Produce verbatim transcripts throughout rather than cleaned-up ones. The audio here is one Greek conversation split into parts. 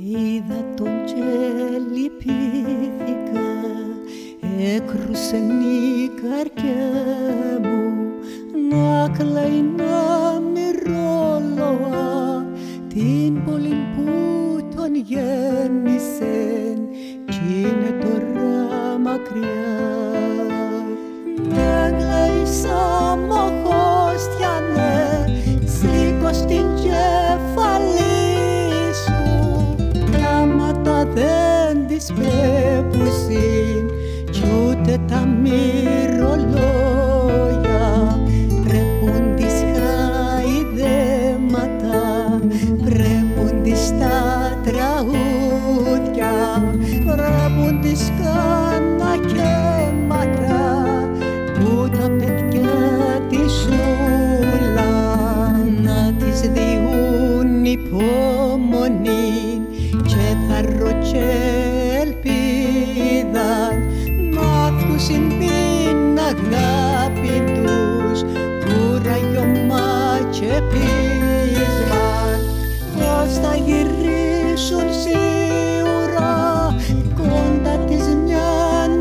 Είδα τον και λυπήθηκα, έκρουσεν η καρδιά μου να κλαίει να μυρόλοα την πόλη που τον γέννησεν κι είναι τώρα μακριά. Με κλαίει σαν μοχώστιανε, σήκω στην κεφαλή σου, γράμματα δεν της πέπουσιν κι ούτε τα μυρολόγια πρέπουν τις χαϊδέματα, πρέπουν τις τα τραγούδια, πρέπουν τις κανακέματα που τα παιδιά της σούλα να τις διούν υπομονή και θάρρο και ελπίδα να θκουσιν την αγάπη τους κουραγιωμά και πείσμα πως θα γυρίσουν σίγουρα κοντά της μιαν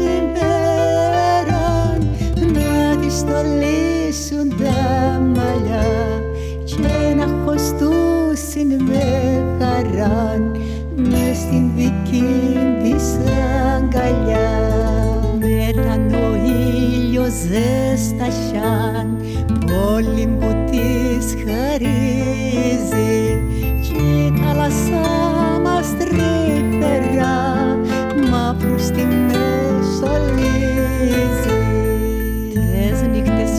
ημέρα να της στολίσουν τα μαλλιά και να χωστούσιν με χαράν μες στην δική της αγκαλιά. Ήταν ο ήλιος ζεστασιάν πόλη που της χαρίζει κι η θάλασσα μας τρυφερά μαύρου στη μεσολίζει. Τες νύχτες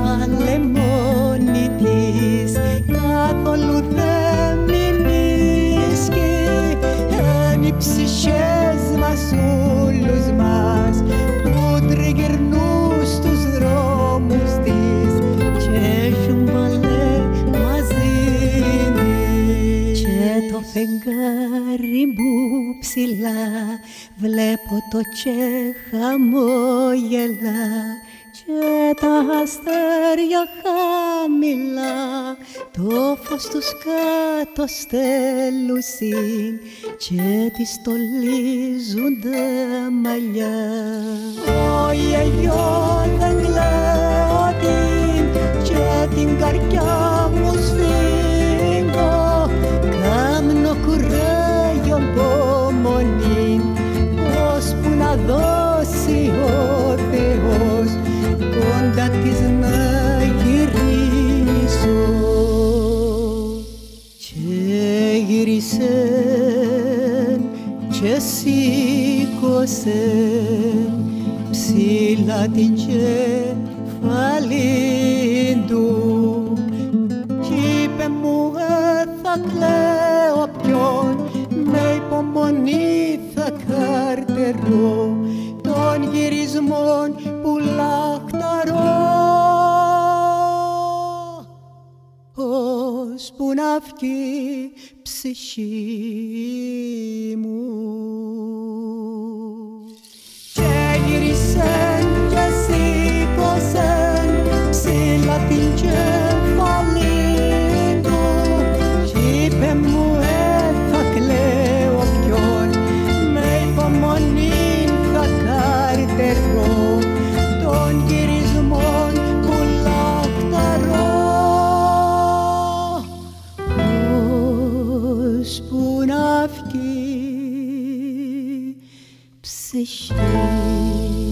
μαλεμόνι της καθόλου δεν μιμίσκει εν οι ψυχές μας όλους μας που τριγυρνούν στους δρόμους της και ζουμπαλέ μαζί της. Και το φεγγάρι μου ψηλά βλέπω το και χαμόγελα και τα αστέρια χαμηλά το φως τους κάτω στέλνουσιν και τις στολίζουν τα μαλλιά. Όχι εγώ δεν κλαίω την και την καρδιά μου σφίγγω, κάμνω κουράγιο υπομονή ώσπου να δώσει ο Θεός κοντά της να γυρίσω. Και γύρισεν και σήκωσεν ψηλά την κεφαλή του κι είπε μου ε, θα κλαίω ποιον με υπομονή θα καρτερώ των γυρισμών που λαχταρώ ώσπου να βγει ψυχή μου. Και γύρισεν και σήκωσεν ψηλά την κεφαλή του κι είπε μου ε, θα κλαίω ποιον με υπομονή θα καρτερώ των γυρισμών που λαχταρώ ώσπου να βγει ψυχή.